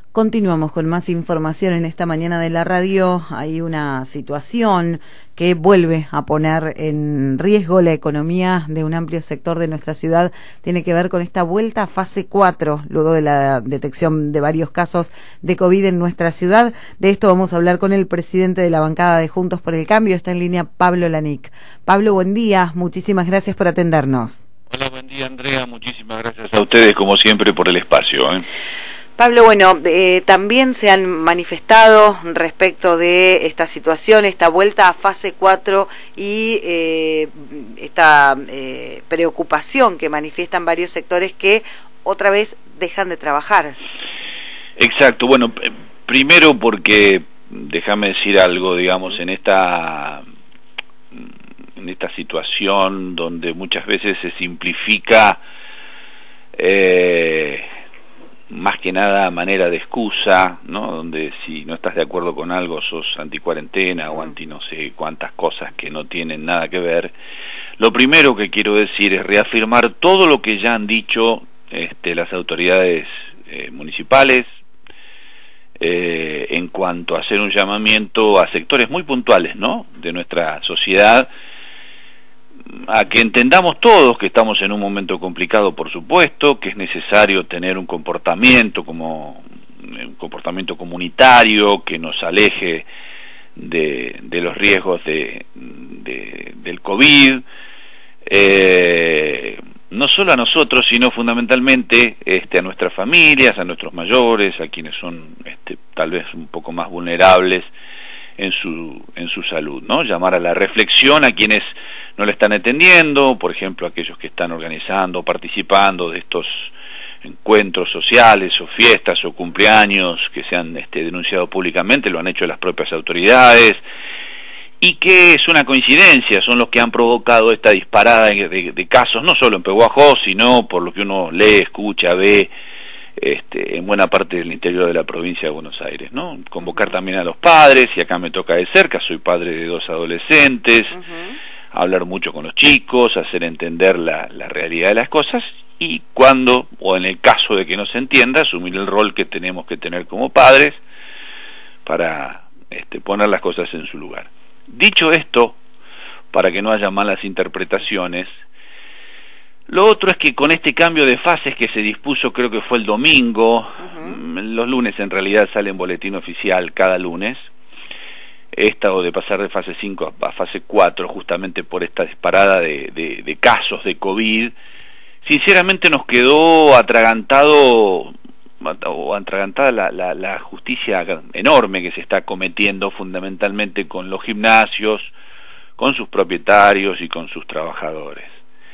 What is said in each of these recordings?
Continuamos con más información en esta mañana de la radio. Hay una situación que vuelve a poner en riesgo la economía de un amplio sector de nuestra ciudad. Tiene que ver con esta vuelta a fase 4, luego de la detección de varios casos de COVID en nuestra ciudad. De esto vamos a hablar con el presidente de la bancada de Juntos por el Cambio. Está en línea Pablo Lanic. Pablo, buen día. Muchísimas gracias por atendernos. Hola, buen día, Andrea. Muchísimas gracias a ustedes, como siempre, por el espacio. Pablo, bueno, también se han manifestado respecto de esta situación, esta vuelta a fase 4 y esta preocupación que manifiestan varios sectores que otra vez dejan de trabajar. Exacto. Bueno, primero porque, déjame decir algo, digamos, en esta situación donde muchas veces se simplifica más que nada a manera de excusa, ¿no? Donde si no estás de acuerdo con algo sos anticuarentena o anti no sé cuántas cosas que no tienen nada que ver. Lo primero que quiero decir es reafirmar todo lo que ya han dicho las autoridades municipales en cuanto a hacer un llamamiento a sectores muy puntuales, ¿no?, de nuestra sociedad, a que entendamos todos que estamos en un momento complicado, por supuesto, que es necesario tener un comportamiento comunitario que nos aleje de los riesgos del COVID, no solo a nosotros, sino fundamentalmente a nuestras familias, a nuestros mayores, a quienes son tal vez un poco más vulnerables en su salud, ¿no? Llamar a la reflexión a quienes no le están entendiendo, por ejemplo, aquellos que están organizando, participando de estos encuentros sociales o fiestas o cumpleaños que se han denunciado públicamente, lo han hecho las propias autoridades, y que es una coincidencia, son los que han provocado esta disparada de casos, no solo en Pehuajó, sino por lo que uno lee, escucha, ve, en buena parte del interior de la provincia de Buenos Aires, ¿no? Convocar también a los padres, y acá me toca de cerca, soy padre de 2 adolescentes, hablar mucho con los chicos, hacer entender la realidad de las cosas, y cuando, o en el caso de que no se entienda, asumir el rol que tenemos que tener como padres para poner las cosas en su lugar. Dicho esto, para que no haya malas interpretaciones, lo otro es que con este cambio de fases que se dispuso, creo que fue el domingo, los lunes en realidad sale en boletín oficial cada lunes, o de pasar de fase 5 a fase 4, justamente por esta disparada de casos de COVID, sinceramente nos quedó atragantada la justicia enorme que se está cometiendo, fundamentalmente con los gimnasios, con sus propietarios y con sus trabajadores.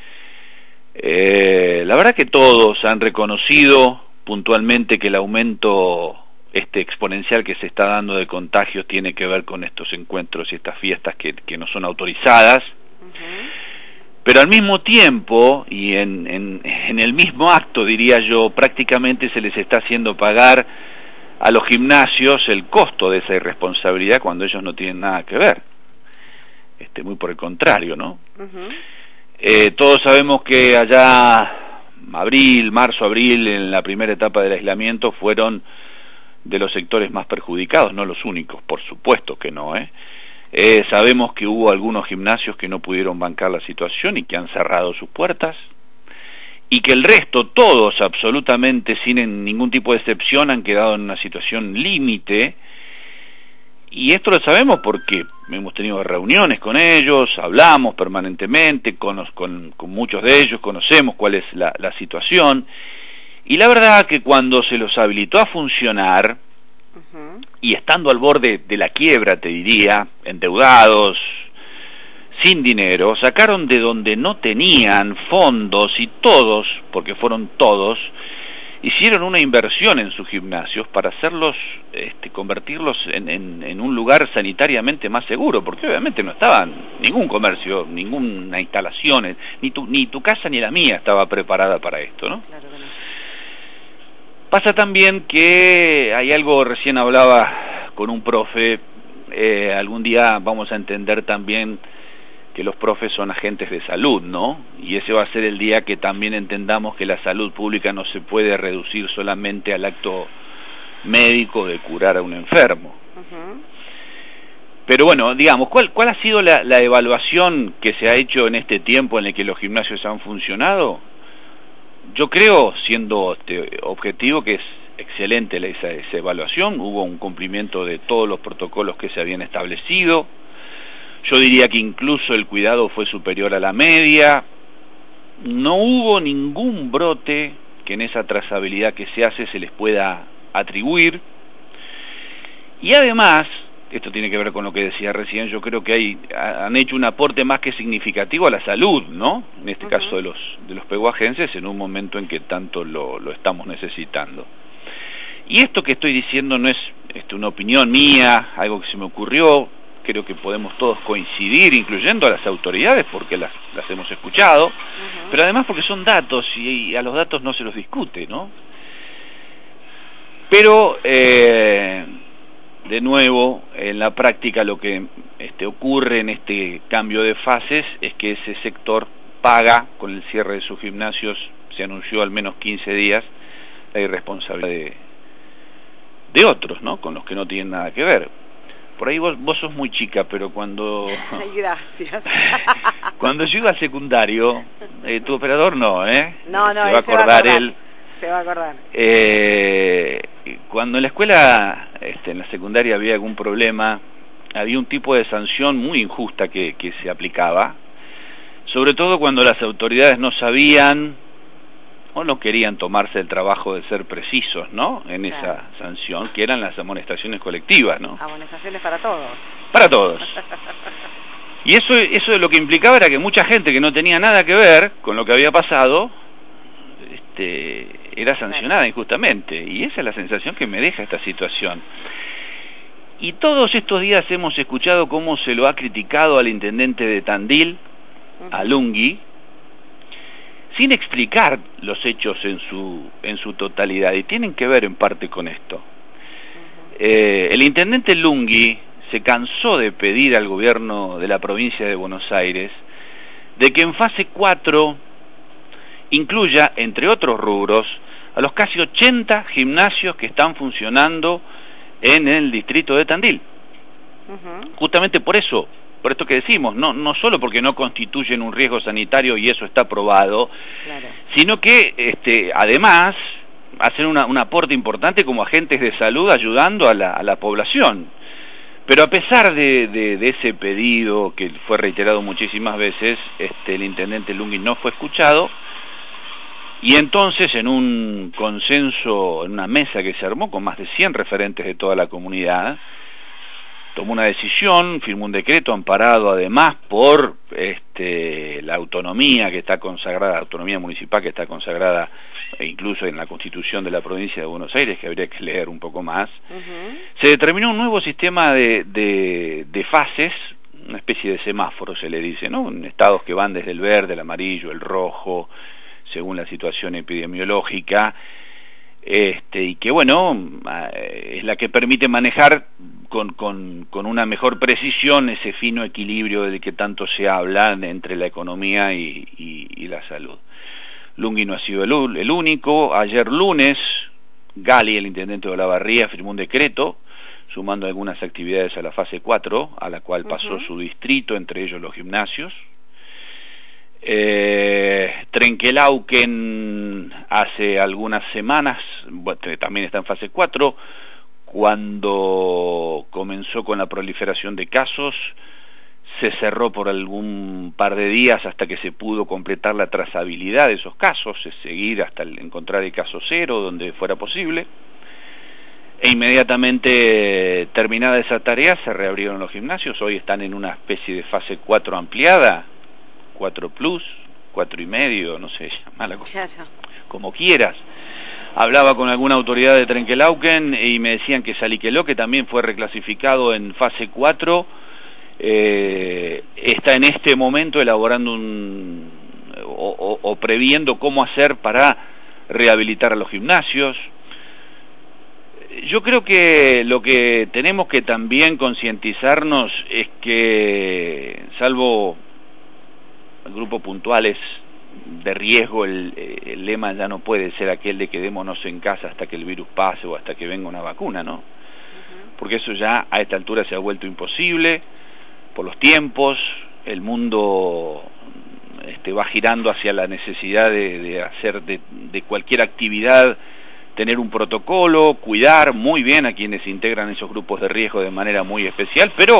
La verdad que todos han reconocido puntualmente que el aumento exponencial que se está dando de contagios tiene que ver con estos encuentros y estas fiestas que no son autorizadas, pero al mismo tiempo y en el mismo acto, diría yo, prácticamente se les está haciendo pagar a los gimnasios el costo de esa irresponsabilidad cuando ellos no tienen nada que ver. Muy por el contrario, ¿no? Todos sabemos que allá marzo, abril, en la primera etapa del aislamiento fueron de los sectores más perjudicados, no los únicos, por supuesto que no, sabemos que hubo algunos gimnasios que no pudieron bancar la situación y que han cerrado sus puertas, y que el resto, todos absolutamente sin ningún tipo de excepción, han quedado en una situación límite. Y esto lo sabemos porque hemos tenido reuniones con ellos, hablamos permanentemente con muchos de ellos, conocemos cuál es la situación, y la verdad que cuando se los habilitó a funcionar, y estando al borde de la quiebra, te diría, endeudados, sin dinero, sacaron de donde no tenían fondos, y todos, porque fueron todos, hicieron una inversión en sus gimnasios para hacerlos, convertirlos en un lugar sanitariamente más seguro, porque obviamente no estaba ningún comercio, ninguna instalación, ni tu casa ni la mía estaba preparada para esto, ¿no? Claro que no. Pasa también que hay algo, recién hablaba con un profe, algún día vamos a entender también que los profes son agentes de salud, ¿no? Y ese va a ser el día que también entendamos que la salud pública no se puede reducir solamente al acto médico de curar a un enfermo. Pero bueno, digamos, ¿cuál ha sido la evaluación que se ha hecho en este tiempo en el que los gimnasios han funcionado? Yo creo, siendo objetivo, que es excelente esa evaluación. Hubo un cumplimiento de todos los protocolos que se habían establecido. Yo diría que incluso el cuidado fue superior a la media. No hubo ningún brote que en esa trazabilidad que se hace se les pueda atribuir. Y además, esto tiene que ver con lo que decía recién, yo creo que han hecho un aporte más que significativo a la salud, ¿no? En este caso de los pehuajenses, en un momento en que tanto lo estamos necesitando. Y esto que estoy diciendo no es una opinión mía, algo que se me ocurrió. Creo que podemos todos coincidir, incluyendo a las autoridades, porque las hemos escuchado, pero además porque son datos y a los datos no se los discute, ¿no? Pero, de nuevo, en la práctica lo que ocurre en este cambio de fases es que ese sector paga con el cierre de sus gimnasios, se anunció al menos 15 días, la irresponsabilidad de otros, ¿no? Con los que no tienen nada que ver. Por ahí vos sos muy chica, pero cuando... Ay, gracias. Cuando yo iba al secundario, tu operador no, No, se va a acordar él. Se va a acordar. Cuando en la escuela, en la secundaria había algún problema, había un tipo de sanción muy injusta que se aplicaba, sobre todo cuando las autoridades no sabían o no querían tomarse el trabajo de ser precisos, ¿no? En esa sanción, que eran las amonestaciones colectivas, ¿no? Amonestaciones para todos. Para todos. Y eso lo que implicaba era que mucha gente que no tenía nada que ver con lo que había pasado, era sancionada injustamente. Y esa es la sensación que me deja esta situación. Y todos estos días hemos escuchado cómo se lo ha criticado al intendente de Tandil, a Lunghi, sin explicar los hechos en su totalidad, y tienen que ver en parte con esto. El intendente Lunghi se cansó de pedir al gobierno de la provincia de Buenos Aires de que en fase 4 incluya, entre otros rubros, a los casi 80 gimnasios que están funcionando en el distrito de Tandil. Justamente por esto que decimos, no solo porque no constituyen un riesgo sanitario y eso está probado, sino que además hacen un aporte importante como agentes de salud ayudando a la población. Pero a pesar de ese pedido que fue reiterado muchísimas veces, el intendente Lunghi no fue escuchado, y entonces en un consenso, en una mesa que se armó con más de 100 referentes de toda la comunidad, tomó una decisión, firmó un decreto amparado además por la autonomía que está consagrada, la autonomía municipal que está consagrada incluso en la Constitución de la provincia de Buenos Aires, que habría que leer un poco más. Se determinó un nuevo sistema de fases, una especie de semáforo se le dice, ¿no? En estados que van desde el verde, el amarillo, el rojo, según la situación epidemiológica, y que bueno, es la que permite manejar con una mejor precisión ese fino equilibrio del que tanto se habla entre la economía y la salud. Lunghi no ha sido el único. Ayer lunes, Gali, el intendente de Olavarría, firmó un decreto sumando algunas actividades a la fase 4, a la cual pasó su distrito, entre ellos los gimnasios. Trenquelauquen hace algunas semanas, también está en fase 4, cuando comenzó con la proliferación de casos, se cerró por algún par de días hasta que se pudo completar la trazabilidad de esos casos, es seguir hasta encontrar el caso cero donde fuera posible, e inmediatamente terminada esa tarea se reabrieron los gimnasios. Hoy están en una especie de fase 4 ampliada, 4 plus, 4 y medio, no sé, llamala como quieras. Hablaba con alguna autoridad de Trenquelauquen y me decían que Saliqueló, que también fue reclasificado en fase 4, está en este momento elaborando o previendo cómo hacer para rehabilitar a los gimnasios. Yo creo que lo que tenemos que también concientizarnos es que, salvo grupos puntuales de riesgo, el lema ya no puede ser aquel de quedémonos en casa hasta que el virus pase o hasta que venga una vacuna, ¿no? Porque eso ya a esta altura se ha vuelto imposible por los tiempos, el mundo va girando hacia la necesidad de hacer de cualquier actividad, tener un protocolo, cuidar muy bien a quienes integran esos grupos de riesgo de manera muy especial, pero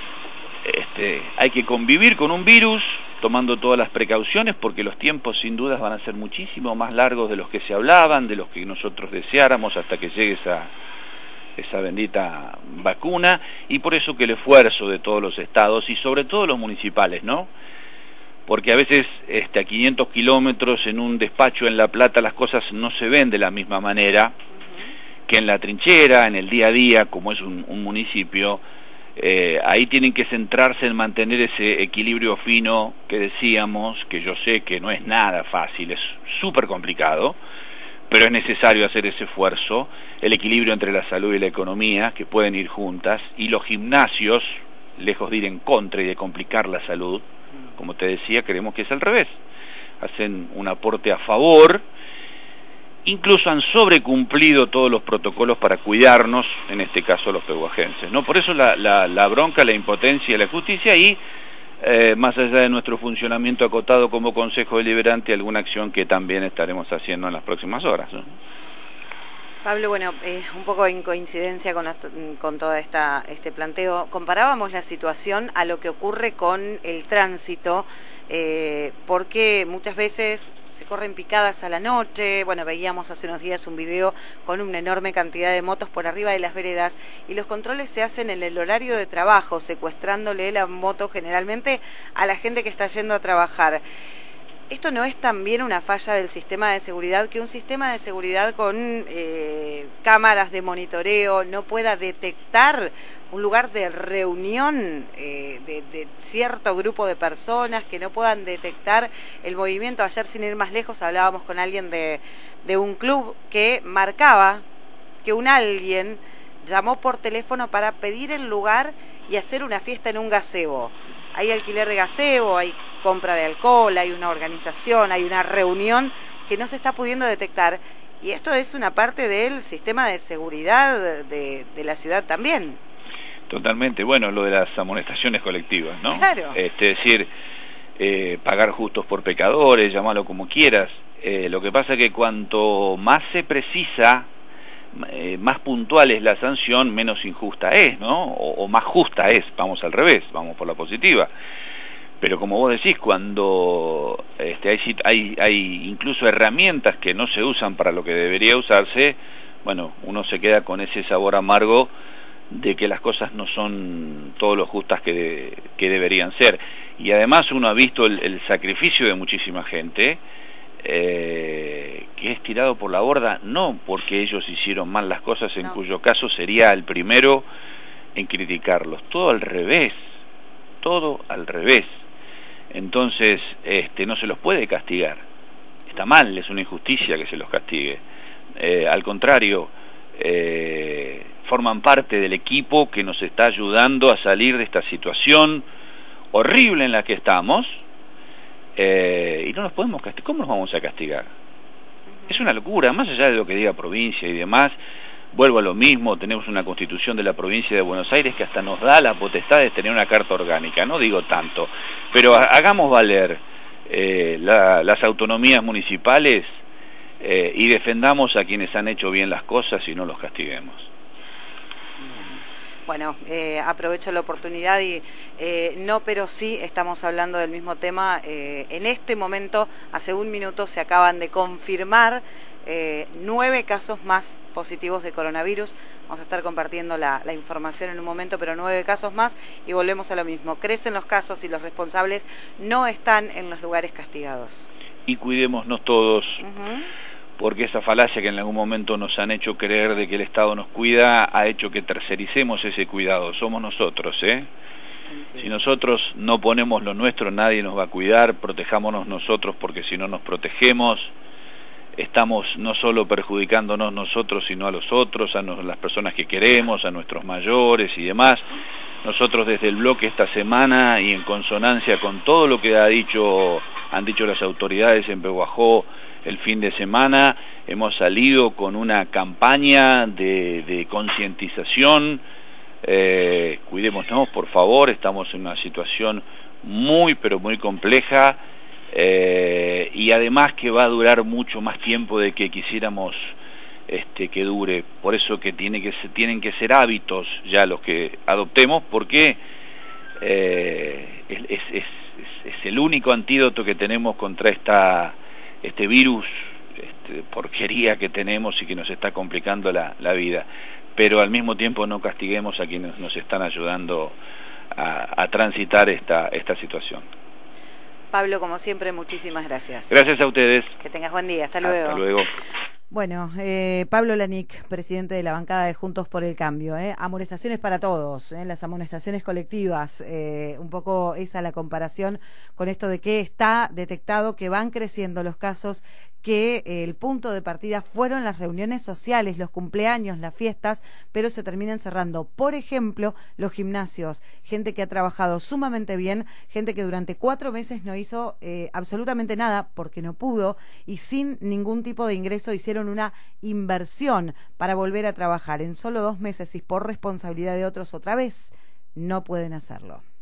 hay que convivir con un virus tomando todas las precauciones, porque los tiempos sin dudas van a ser muchísimo más largos de los que se hablaban, de los que nosotros deseáramos hasta que llegue esa bendita vacuna, y por eso que el esfuerzo de todos los estados y sobre todo los municipales, ¿no? Porque a veces a 500 kilómetros en un despacho en La Plata las cosas no se ven de la misma manera que en la trinchera, en el día a día, como es un municipio. Ahí tienen que centrarse en mantener ese equilibrio fino que decíamos, que yo sé que no es nada fácil, es súper complicado, pero es necesario hacer ese esfuerzo, el equilibrio entre la salud y la economía, que pueden ir juntas, y los gimnasios, lejos de ir en contra y de complicar la salud, como te decía, creemos que es al revés, hacen un aporte a favor, incluso han sobrecumplido todos los protocolos para cuidarnos, en este caso los pehuajenses, ¿no? Por eso la bronca, la impotencia y la justicia, y más allá de nuestro funcionamiento acotado como Consejo Deliberante, alguna acción que también estaremos haciendo en las próximas horas, ¿no? Pablo, bueno, un poco en coincidencia con todo este planteo, comparábamos la situación a lo que ocurre con el tránsito, porque muchas veces se corren picadas a la noche. Bueno, veíamos hace unos días un video con una enorme cantidad de motos por arriba de las veredas, y los controles se hacen en el horario de trabajo, secuestrándole la moto generalmente a la gente que está yendo a trabajar. ¿Esto no es también una falla del sistema de seguridad, que un sistema de seguridad con cámaras de monitoreo no pueda detectar un lugar de reunión de cierto grupo de personas, que no puedan detectar el movimiento? Ayer, sin ir más lejos, hablábamos con alguien de un club que marcaba que un alguien llamó por teléfono para pedir el lugar y hacer una fiesta en un gazebo. Hay alquiler de gazebo, hay compra de alcohol, hay una organización, hay una reunión que no se está pudiendo detectar, y esto es una parte del sistema de seguridad de la ciudad también. Totalmente. Bueno, lo de las amonestaciones colectivas, ¿no? Claro. Es decir, pagar justos por pecadores, llamarlo como quieras. Lo que pasa es que cuanto más se precisa, más puntual es la sanción, menos injusta es, ¿no? O más justa es, vamos al revés, vamos por la positiva. Pero como vos decís, cuando hay incluso herramientas que no se usan para lo que debería usarse, bueno, uno se queda con ese sabor amargo de que las cosas no son todo lo justas que deberían ser. Y además uno ha visto el sacrificio de muchísima gente, que es tirado por la borda, no porque ellos hicieron mal las cosas, en cuyo caso sería el primero en criticarlos, todo al revés. Entonces no se los puede castigar, está mal, es una injusticia que se los castigue, al contrario, forman parte del equipo que nos está ayudando a salir de esta situación horrible en la que estamos, y no nos podemos castigar. ¿Cómo nos vamos a castigar? Es una locura, más allá de lo que diga provincia y demás. Vuelvo a lo mismo, tenemos una constitución de la provincia de Buenos Aires que hasta nos da la potestad de tener una carta orgánica, no digo tanto, pero hagamos valer las autonomías municipales, y defendamos a quienes han hecho bien las cosas y no los castiguemos. Bueno, aprovecho la oportunidad y no, pero sí estamos hablando del mismo tema. En este momento, hace un minuto, se acaban de confirmar 9 casos más positivos de coronavirus. Vamos a estar compartiendo la información en un momento, pero 9 casos más, y volvemos a lo mismo. Crecen los casos y los responsables no están en los lugares castigados. Y cuidémonos todos, porque esa falacia que en algún momento nos han hecho creer de que el Estado nos cuida ha hecho que tercericemos ese cuidado. Somos nosotros, ¿eh? Sí. Si nosotros no ponemos lo nuestro, nadie nos va a cuidar. Protejámonos nosotros, porque si no nos protegemos, estamos no solo perjudicándonos nosotros, sino a los otros, a las personas que queremos, a nuestros mayores y demás. Nosotros desde el bloque esta semana, y en consonancia con todo lo que ha dicho han dicho las autoridades en Pehuajó el fin de semana. Hemos salido con una campaña de concientización. Cuidémonos, por favor, estamos en una situación muy, pero muy compleja, y además que va a durar mucho más tiempo de que quisiéramos que dure. Por eso que tienen que ser hábitos ya los que adoptemos, porque es el único antídoto que tenemos contra este virus, porquería que tenemos y que nos está complicando la vida. Pero al mismo tiempo no castiguemos a quienes nos están ayudando a transitar esta situación. Pablo, como siempre, muchísimas gracias. Gracias a ustedes. Que tengas buen día. Hasta luego. Hasta luego. Bueno, Pablo Lanic, presidente de la bancada de Juntos por el Cambio. Amonestaciones para todos, las amonestaciones colectivas, un poco esa la comparación con esto de que está detectado que van creciendo los casos, que el punto de partida fueron las reuniones sociales, los cumpleaños, las fiestas, pero se terminan cerrando. Por ejemplo, los gimnasios, gente que ha trabajado sumamente bien, gente que durante 4 meses no hizo absolutamente nada porque no pudo y sin ningún tipo de ingreso hicieron una inversión para volver a trabajar en solo 2 meses y por responsabilidad de otros otra vez no pueden hacerlo.